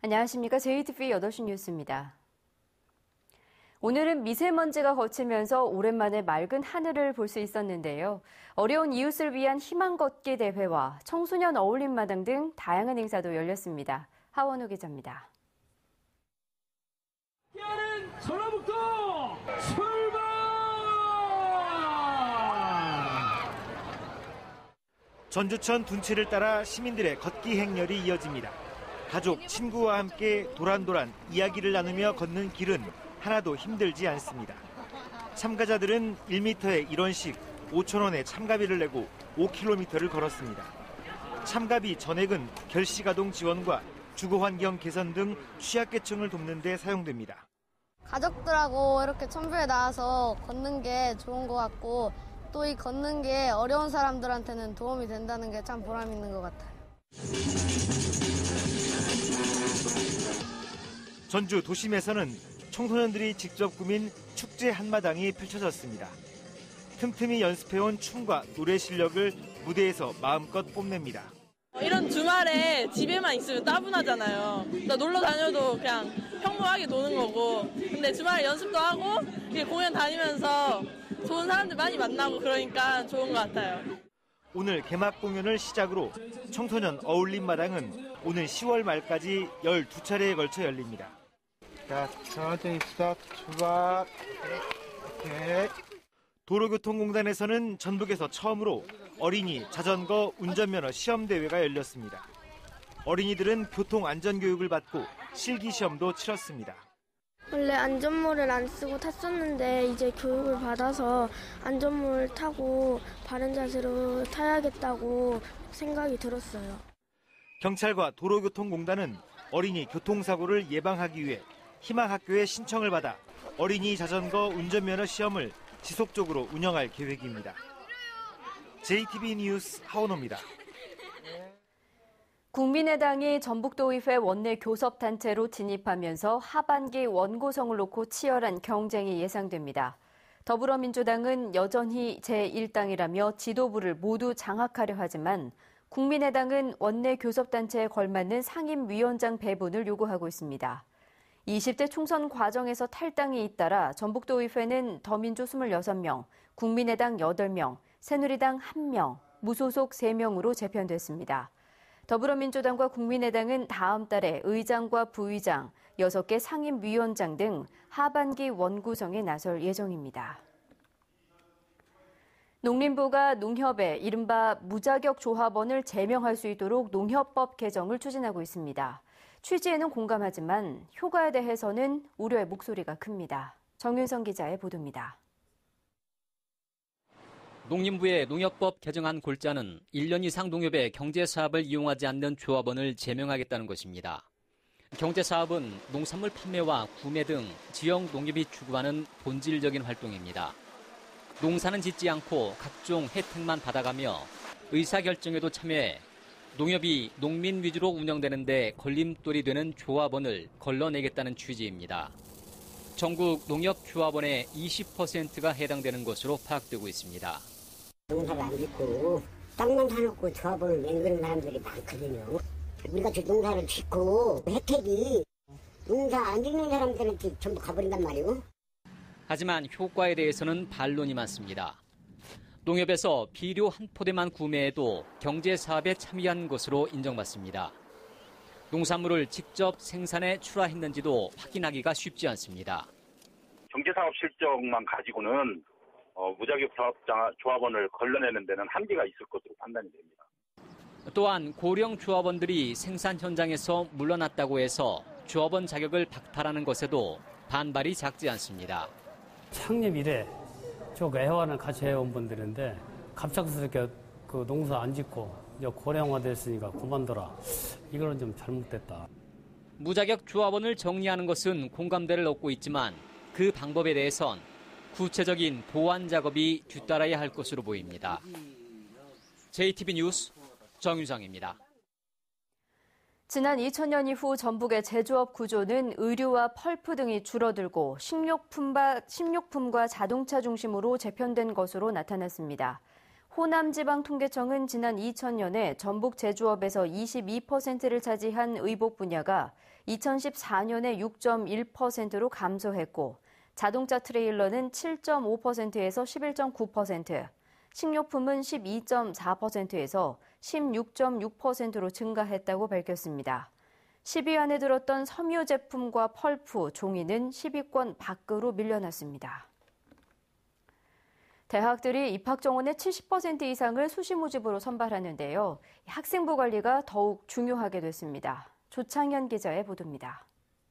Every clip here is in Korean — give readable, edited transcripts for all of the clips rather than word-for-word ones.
안녕하십니까. JTBC 8시 뉴스입니다. 오늘은 미세먼지가 거치면서 오랜만에 맑은 하늘을 볼 수 있었는데요. 어려운 이웃을 위한 희망 걷기 대회와 청소년 어울림마당 등 다양한 행사도 열렸습니다. 하원우 기자입니다. 깨는 전라북도 출발! 전주천 둔치를 따라 시민들의 걷기 행렬이 이어집니다. 가족, 친구와 함께 도란도란 이야기를 나누며 걷는 길은 하나도 힘들지 않습니다. 참가자들은 1m에 1원씩 5,000원의 참가비를 내고 5km를 걸었습니다. 참가비 전액은 결식아동 지원과 주거환경 개선 등 취약계층을 돕는 데 사용됩니다. 가족들하고 이렇게 천부에 나와서 걷는 게 좋은 것 같고 또 이 걷는 게 어려운 사람들한테는 도움이 된다는 게 참 보람 있는 것 같아요. 전주 도심에서는 청소년들이 직접 꾸민 축제 한마당이 펼쳐졌습니다. 틈틈이 연습해온 춤과 노래 실력을 무대에서 마음껏 뽐냅니다. 이런 주말에 집에만 있으면 따분하잖아요. 놀러 다녀도 그냥 평범하게 노는 거고. 근데 주말에 연습도 하고 공연 다니면서 좋은 사람들 많이 만나고 그러니까 좋은 것 같아요. 오늘 개막 공연을 시작으로 청소년 어울림마당은 오는 10월 말까지 12차례에 걸쳐 열립니다. 자, 천천히 스타트 출발. 오케이. 도로교통공단에서는 전북에서 처음으로 어린이 자전거 운전면허 시험대회가 열렸습니다. 어린이들은 교통안전교육을 받고 실기시험도 치렀습니다. 원래 안전모를 안 쓰고 탔었는데 이제 교육을 받아서 안전모를 타고 바른 자세로 타야겠다고 생각이 들었어요. 경찰과 도로교통공단은 어린이 교통사고를 예방하기 위해 희망학교에 신청을 받아 어린이 자전거 운전면허 시험을 지속적으로 운영할 계획입니다. JTBC 뉴스 하원호입니다. 국민의당이 전북도의회 원내 교섭단체로 진입하면서 하반기 원구성을 놓고 치열한 경쟁이 예상됩니다. 더불어민주당은 여전히 제1당이라며 지도부를 모두 장악하려 하지만 국민의당은 원내 교섭단체에 걸맞는 상임위원장 배분을 요구하고 있습니다. 20대 총선 과정에서 탈당이 잇따라 전북도의회는 더민주 26명, 국민의당 8명, 새누리당 1명, 무소속 3명으로 재편됐습니다. 더불어민주당과 국민의당은 다음 달에 의장과 부의장, 6개 상임위원장 등 하반기 원구성에 나설 예정입니다. 농림부가 농협에 이른바 무자격 조합원을 제명할 수 있도록 농협법 개정을 추진하고 있습니다. 취지에는 공감하지만 효과에 대해서는 우려의 목소리가 큽니다. 정윤성 기자의 보도입니다. 농림부의 농협법 개정안 골자는 1년 이상 농협의 경제사업을 이용하지 않는 조합원을 제명하겠다는 것입니다. 경제사업은 농산물 판매와 구매 등 지역 농협이 추구하는 본질적인 활동입니다. 농사는 짓지 않고 각종 혜택만 받아가며 의사결정에도 참여해 농협이 농민 위주로 운영되는데 걸림돌이 되는 조합원을 걸러내겠다는 취지입니다. 전국 농협조합원의 20%가 해당되는 것으로 파악되고 있습니다. 농사를 안 짓고 땅만 사놓고 조합원을 맹그는 사람들이 많거든요. 우리가 저 농사를 짓고 혜택이 농사 안 짓는 사람들한테 전부 가버린단 말이에요. 하지만 효과에 대해서는 반론이 많습니다. 농협에서 비료 한 포대만 구매해도 경제사업에 참여한 것으로 인정받습니다. 농산물을 직접 생산해 출하했는지도 확인하기가 쉽지 않습니다. 경제사업 실적만 가지고는 무자격 조합원을 걸러내는 데는 한계가 있을 것으로 판단이 됩니다. 또한 고령 조합원들이 생산 현장에서 물러났다고 해서 조합원 자격을 박탈하는 것에도 반발이 작지 않습니다. 창립 이래 쭉 애환을 같이 해온 분들인데 갑작스럽게 그 농사 안 짓고 이제 고령화됐으니까 그만둬라. 이거는 좀 잘못됐다. 무자격 조합원을 정리하는 것은 공감대를 얻고 있지만 그 방법에 대해선 구체적인 보완 작업이 뒤따라야 할 것으로 보입니다. JTBC 뉴스 정유정입니다. 지난 2000년 이후 전북의 제조업 구조는 의류와 펄프 등이 줄어들고 식료품과 자동차 중심으로 재편된 것으로 나타났습니다. 호남지방통계청은 지난 2000년에 전북 제조업에서 22%를 차지한 의복 분야가 2014년에 6.1%로 감소했고 자동차 트레일러는 7.5%에서 11.9%, 식료품은 12.4%에서 16.6%로 증가했다고 밝혔습니다. 10위 안에 들었던 섬유 제품과 펄프, 종이는 10위권 밖으로 밀려났습니다. 대학들이 입학 정원의 70% 이상을 수시 모집으로 선발하는데요. 학생부 관리가 더욱 중요하게 됐습니다. 조창현 기자의 보도입니다.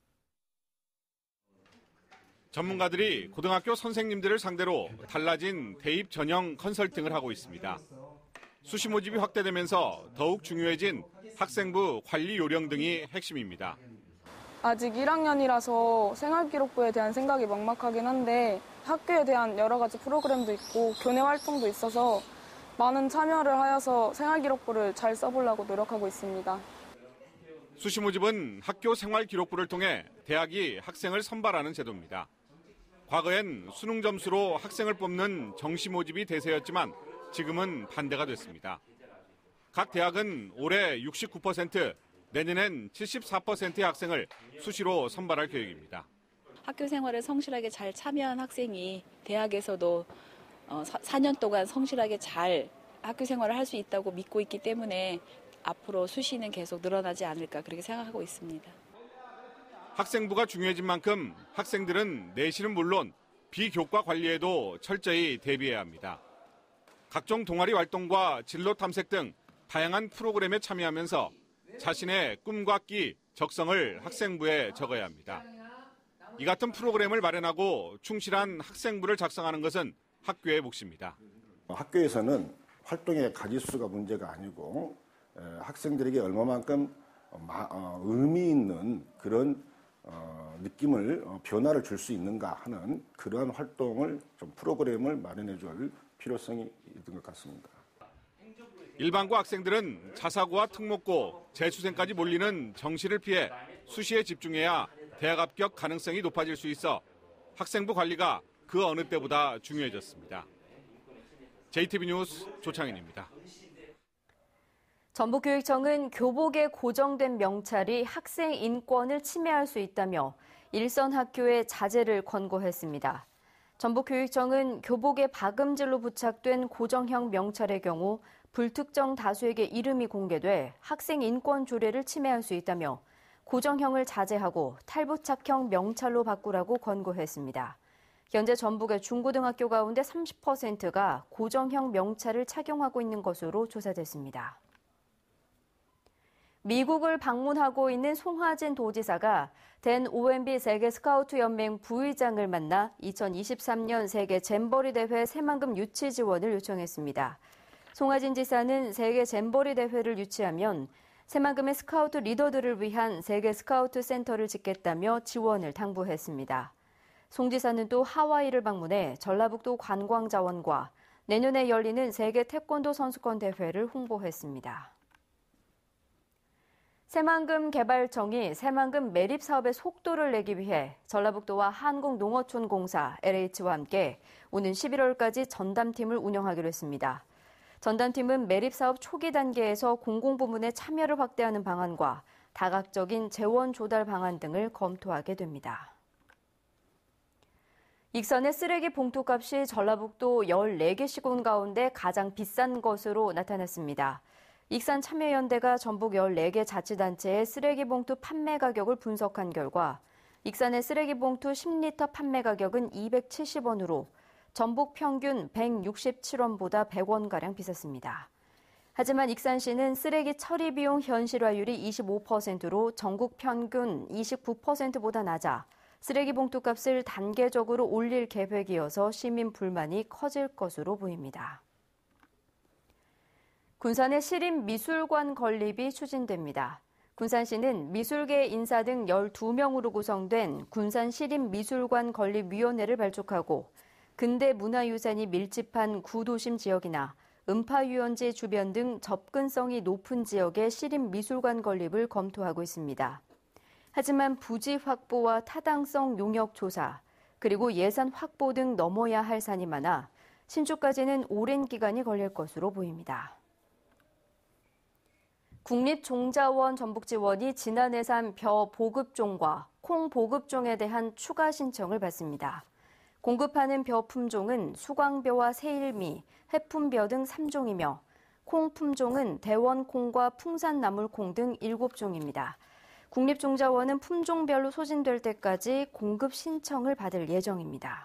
전문가들이 고등학교 선생님들을 상대로 달라진 대입 전형 컨설팅을 하고 있습니다. 수시 모집이 확대되면서 더욱 중요해진 학생부 관리 요령 등이 핵심입니다. 아직 1학년이라서 생활기록부에 대한 생각이 막막하긴 한데 학교에 대한 여러 가지 프로그램도 있고 교내 활동도 있어서 많은 참여를 하여서 생활기록부를 잘 써보려고 노력하고 있습니다. 수시 모집은 학교 생활기록부를 통해 대학이 학생을 선발하는 제도입니다. 과거엔 수능 점수로 학생을 뽑는 정시 모집이 대세였지만 지금은 반대가 됐습니다. 각 대학은 올해 69%, 내년엔 74%의 학생을 수시로 선발할 계획입니다. 학교 생활에 성실하게 잘 참여한 학생이 대학에서도 4년 동안 성실하게 잘 학교 생활을 할 수 있다고 믿고 있기 때문에 앞으로 수시는 계속 늘어나지 않을까 그렇게 생각하고 있습니다. 학생부가 중요해진 만큼 학생들은 내신은 물론 비교과 관리에도 철저히 대비해야 합니다. 각종 동아리 활동과 진로 탐색 등 다양한 프로그램에 참여하면서 자신의 꿈과 끼, 적성을 학생부에 적어야 합니다. 이 같은 프로그램을 마련하고 충실한 학생부를 작성하는 것은 학교의 몫입니다. 학교에서는 활동의 가지수가 문제가 아니고 학생들에게 얼마만큼 의미 있는 그런 느낌을 변화를 줄 수 있는가 하는 그러한 활동을 좀 프로그램을 마련해 줄 필요성이 있는 것 같습니다. 일반고 학생들은 자사고와 특목고, 재수생까지 몰리는 정시를 피해 수시에 집중해야 대학 합격 가능성이 높아질 수 있어 학생부 관리가 그 어느 때보다 중요해졌습니다. JTB 뉴스 조창현입니다. 전북교육청은 교복에 고정된 명찰이 학생 인권을 침해할 수 있다며 일선 학교에 자제를 권고했습니다. 전북교육청은 교복에 박음질로 부착된 고정형 명찰의 경우 불특정 다수에게 이름이 공개돼 학생 인권 조례를 침해할 수 있다며 고정형을 자제하고 탈부착형 명찰로 바꾸라고 권고했습니다. 현재 전북의 중고등학교 가운데 30%가 고정형 명찰을 착용하고 있는 것으로 조사됐습니다. 미국을 방문하고 있는 송하진 도지사가 댄 OMB 세계 스카우트 연맹 부의장을 만나 2023년 세계 잼버리 대회 새만금 유치 지원을 요청했습니다. 송하진 지사는 세계 잼버리 대회를 유치하면 새만금의 스카우트 리더들을 위한 세계 스카우트 센터를 짓겠다며 지원을 당부했습니다. 송 지사는 또 하와이를 방문해 전라북도 관광자원과 내년에 열리는 세계 태권도 선수권 대회를 홍보했습니다. 새만금 개발청이 새만금 매립 사업의 속도를 내기 위해 전라북도와 한국농어촌공사, LH와 함께 오는 11월까지 전담팀을 운영하기로 했습니다. 전담팀은 매립 사업 초기 단계에서 공공부문의 참여를 확대하는 방안과 다각적인 재원 조달 방안 등을 검토하게 됩니다. 익산의 쓰레기 봉투값이 전라북도 14개 시군 가운데 가장 비싼 것으로 나타났습니다. 익산 참여연대가 전북 14개 자치단체의 쓰레기 봉투 판매 가격을 분석한 결과 익산의 쓰레기 봉투 10리터 판매 가격은 270원으로 전북 평균 167원보다 100원가량 비쌌습니다. 하지만 익산시는 쓰레기 처리 비용 현실화율이 25%로 전국 평균 29%보다 낮아 쓰레기 봉투 값을 단계적으로 올릴 계획이어서 시민 불만이 커질 것으로 보입니다. 군산의 시립미술관 건립이 추진됩니다. 군산시는 미술계 인사 등 12명으로 구성된 군산시립미술관 건립위원회를 발족하고 근대 문화유산이 밀집한 구도심 지역이나 음파유원지 주변 등 접근성이 높은 지역의 시립미술관 건립을 검토하고 있습니다. 하지만 부지 확보와 타당성 용역 조사, 그리고 예산 확보 등 넘어야 할 산이 많아 신축까지는 오랜 기간이 걸릴 것으로 보입니다. 국립종자원 전북지원이 지난해 산 벼 보급종과 콩 보급종에 대한 추가 신청을 받습니다. 공급하는 벼 품종은 수광벼와 세일미, 해품벼 등 3종이며 콩 품종은 대원콩과 풍산나물콩 등 7종입니다. 국립종자원은 품종별로 소진될 때까지 공급 신청을 받을 예정입니다.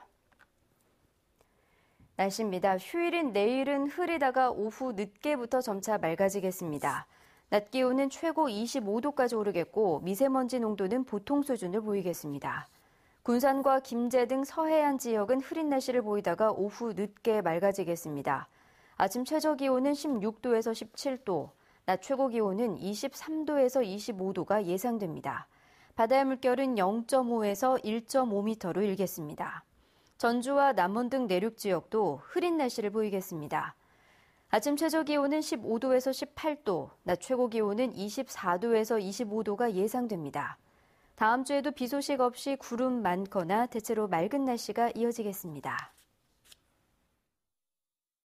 날씨입니다. 휴일인 내일은 흐리다가 오후 늦게부터 점차 맑아지겠습니다. 낮 기온은 최고 25도까지 오르겠고 미세먼지 농도는 보통 수준을 보이겠습니다. 군산과 김제 등 서해안 지역은 흐린 날씨를 보이다가 오후 늦게 맑아지겠습니다. 아침 최저 기온은 16도에서 17도, 낮 최고 기온은 23도에서 25도가 예상됩니다. 바다의 물결은 0.5에서 1.5m로 일겠습니다. 전주와 남원 등 내륙 지역도 흐린 날씨를 보이겠습니다. 아침 최저 기온은 15도에서 18도, 낮 최고 기온은 24도에서 25도가 예상됩니다. 다음 주에도 비 소식 없이 구름 많거나 대체로 맑은 날씨가 이어지겠습니다.